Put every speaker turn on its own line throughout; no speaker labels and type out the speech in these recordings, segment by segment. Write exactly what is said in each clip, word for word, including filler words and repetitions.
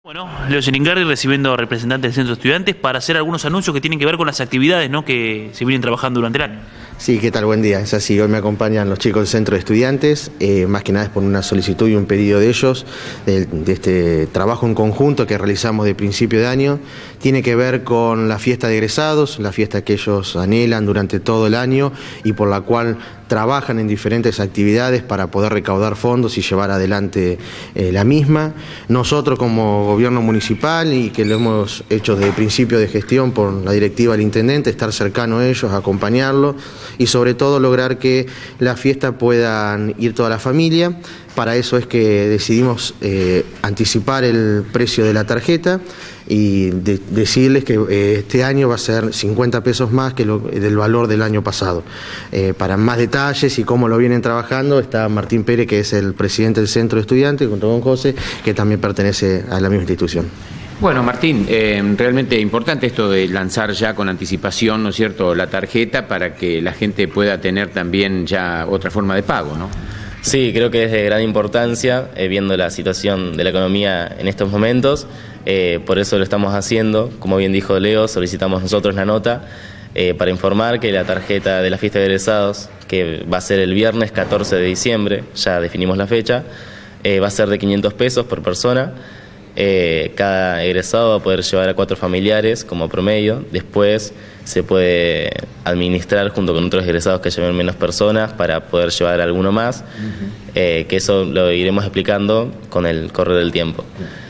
Bueno, Leo Scilingardi recibiendo representantes del Centro de Estudiantes para hacer algunos anuncios que tienen que ver con las actividades, ¿no?, que se vienen trabajando durante el año.
Sí, ¿qué tal? Buen día. Es así, hoy me acompañan los chicos del Centro de Estudiantes, eh, más que nada es por una solicitud y un pedido de ellos, de, de este trabajo en conjunto que realizamos de principio de año. Tiene que ver con la fiesta de egresados, la fiesta que ellos anhelan durante todo el año y por la cual trabajan en diferentes actividades para poder recaudar fondos y llevar adelante eh, la misma. Nosotros como gobierno municipal, y que lo hemos hecho desde el principio de gestión por la directiva del intendente, estar cercano a ellos, acompañarlos y sobre todo lograr que la fiesta puedan ir toda la familia. Para eso es que decidimos eh, anticipar el precio de la tarjeta y de, decirles que eh, este año va a ser cincuenta pesos más que lo, del valor del año pasado. Eh, para más detalles y cómo lo vienen trabajando está Martín Pérez, que es el presidente del Centro de Estudiantes, junto con José, que también pertenece a la misma institución.
Bueno, Martín, eh, realmente importante esto de lanzar ya con anticipación, ¿no es cierto?, la tarjeta para que la gente pueda tener también ya otra forma de pago, ¿no?
Sí, creo que es de gran importancia, eh, viendo la situación de la economía en estos momentos, eh, por eso lo estamos haciendo. Como bien dijo Leo, solicitamos nosotros la nota eh, para informar que la tarjeta de la fiesta de egresados, que va a ser el viernes catorce de diciembre, ya definimos la fecha, eh, va a ser de quinientos pesos por persona. Eh, cada egresado va a poder llevar a cuatro familiares como promedio. Después se puede administrar junto con otros egresados que lleven menos personas para poder llevar a alguno más, uh-huh. eh, que eso lo iremos explicando con el correr del tiempo.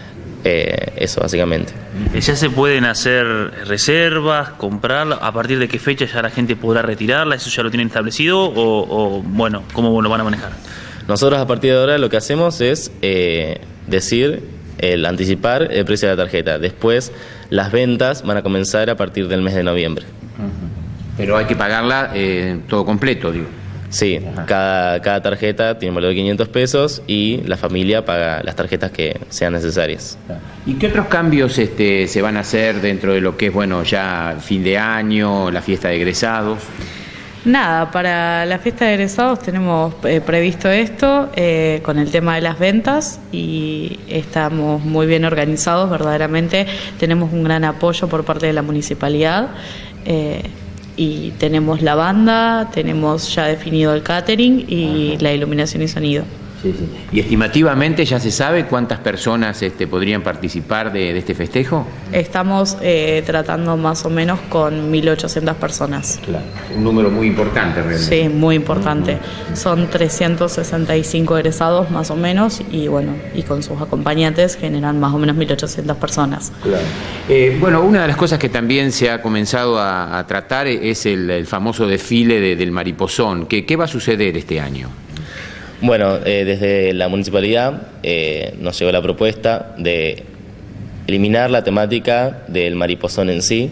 Eh, eso básicamente.
¿Ya se pueden hacer reservas, comprarla? ¿A partir de qué fecha ya la gente podrá retirarla? ¿Eso ya lo tienen establecido o, o bueno, cómo lo van a manejar?
Nosotros a partir de ahora lo que hacemos es eh, decir el anticipar el precio de la tarjeta. Después las ventas van a comenzar a partir del mes de noviembre.
Uh-huh. Pero hay que pagarla eh, todo completo, digo.
Sí, cada, cada tarjeta tiene un valor de quinientos pesos y la familia paga las tarjetas que sean necesarias.
¿Y qué otros cambios este, se van a hacer dentro de lo que es, bueno, ya fin de año, la fiesta de egresados?
Nada, para la fiesta de egresados tenemos eh, previsto esto eh, con el tema de las ventas y estamos muy bien organizados, verdaderamente tenemos un gran apoyo por parte de la municipalidad eh, y tenemos la banda, tenemos ya definido el catering y la iluminación y sonido.
Sí, sí. ¿Y estimativamente ya se sabe cuántas personas este, podrían participar de, de este festejo?
Estamos eh, tratando más o menos con mil ochocientas personas.
Claro, un número muy importante realmente.
Sí, muy importante. Uh-huh. Son trescientos sesenta y cinco egresados más o menos y bueno, y con sus acompañantes generan más o menos mil ochocientas personas.
Claro. Eh, bueno, una de las cosas que también se ha comenzado a, a tratar es el, el famoso desfile de, del mariposón. ¿Qué, qué va a suceder este año?
Bueno, eh, desde la municipalidad eh, nos llegó la propuesta de eliminar la temática del mariposón en sí.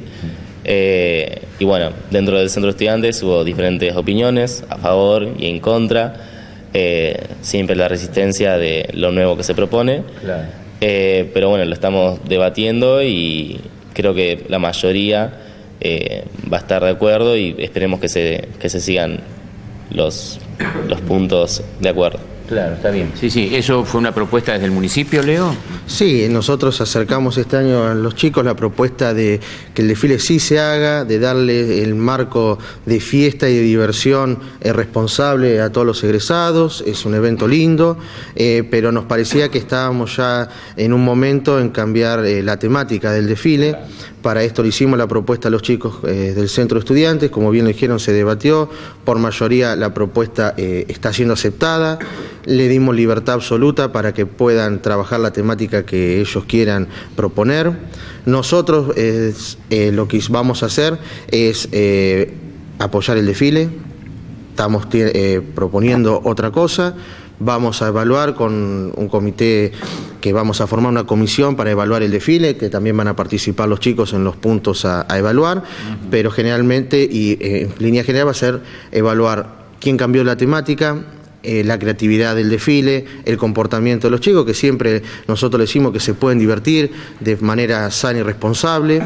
Eh, y bueno, dentro del Centro de Estudiantes hubo diferentes opiniones a favor y en contra. Eh, siempre la resistencia de lo nuevo que se propone. Claro. Eh, pero bueno, lo estamos debatiendo y creo que la mayoría eh, va a estar de acuerdo y esperemos que se, que se sigan los, los puntos de acuerdo.
Claro, está bien. Sí, sí, ¿eso fue una propuesta desde el municipio, Leo?
Sí, nosotros acercamos este año a los chicos la propuesta de que el desfile sí se haga, de darle el marco de fiesta y de diversión eh, responsable a todos los egresados. Es un evento lindo, eh, pero nos parecía que estábamos ya en un momento en cambiar eh, la temática del desfile. Para esto le hicimos la propuesta a los chicos eh, del Centro de Estudiantes, como bien lo dijeron, se debatió, por mayoría la propuesta eh, está siendo aceptada, le dimos libertad absoluta para que puedan trabajar la temática que ellos quieran proponer. Nosotros eh, eh, lo que vamos a hacer es eh, apoyar el desfile, estamos eh, proponiendo otra cosa. Vamos a evaluar con un comité que vamos a formar una comisión para evaluar el desfile, que también van a participar los chicos en los puntos a, a evaluar, uh-huh. Pero generalmente y eh, en línea general va a ser evaluar quién cambió la temática, eh, la creatividad del desfile, el comportamiento de los chicos, que siempre nosotros les decimos que se pueden divertir de manera sana y responsable.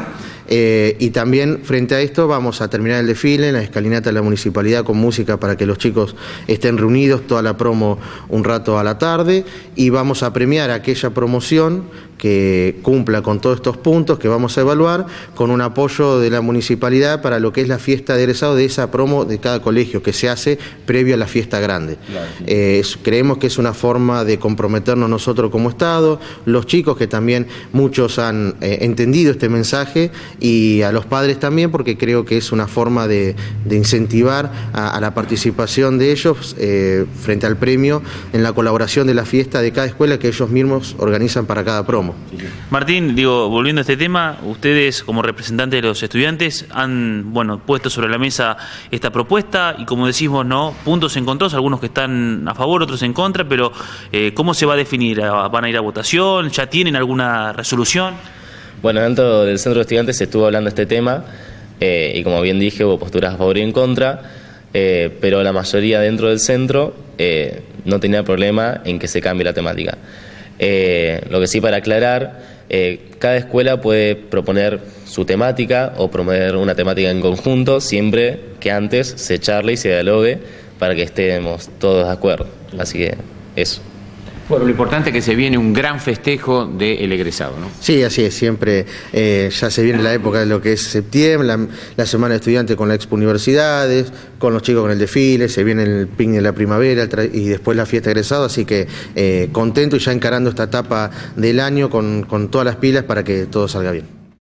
Eh, y también frente a esto vamos a terminar el desfile en la escalinata de la municipalidad con música para que los chicos estén reunidos, toda la promo un rato a la tarde, y vamos a premiar aquella promoción que cumpla con todos estos puntos que vamos a evaluar, con un apoyo de la municipalidad para lo que es la fiesta de egresado de esa promo de cada colegio, que se hace previo a la fiesta grande. Claro, sí. eh, creemos que es una forma de comprometernos nosotros como Estado, los chicos que también muchos han eh, entendido este mensaje, y a los padres también, porque creo que es una forma de, de incentivar a, a la participación de ellos eh, frente al premio en la colaboración de la fiesta de cada escuela que ellos mismos organizan para cada promo.
Martín, digo, volviendo a este tema, ustedes como representantes de los estudiantes han, bueno, puesto sobre la mesa esta propuesta y, como decimos, ¿no?, puntos encontrados, algunos que están a favor, otros en contra, pero eh, ¿cómo se va a definir? ¿Van a ir a votación? ¿Ya tienen alguna resolución?
Bueno, dentro del centro de estudiantes se estuvo hablando de este tema eh, y, como bien dije, hubo posturas a favor y en contra, eh, pero la mayoría dentro del centro eh, no tenía problema en que se cambie la temática. Eh, lo que sí, para aclarar, eh, cada escuela puede proponer su temática o promover una temática en conjunto, siempre que antes se charle y se dialogue para que estemos todos de acuerdo. Así que eso.
Bueno, lo importante es que se viene un gran festejo del egresado, ¿no?
Sí, así es, siempre eh, ya se viene la época de lo que es septiembre, la, la semana de estudiantes con las expo universidades, con los chicos con el desfile, se viene el picnic de la primavera y después la fiesta de egresado, así que eh, contento y ya encarando esta etapa del año con, con todas las pilas para que todo salga bien.